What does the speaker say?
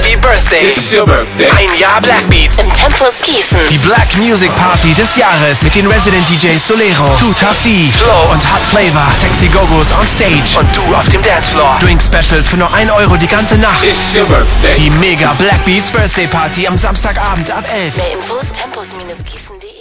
Happy Birthday. It's your birthday. Ein Jahr Blackbeat im Tempus Gießen. Die Black Music Party des Jahres mit den Resident DJs Solero, Too Tough D, Flo und Hot Flavor. Sexy Gogos on Stage und du auf dem Dancefloor. Drink Specials für nur 1 Euro die ganze Nacht. It's your birthday. Die Mega Blackbeats Birthday Party am Samstagabend ab 11. Mehr Infos tempus-gießen.de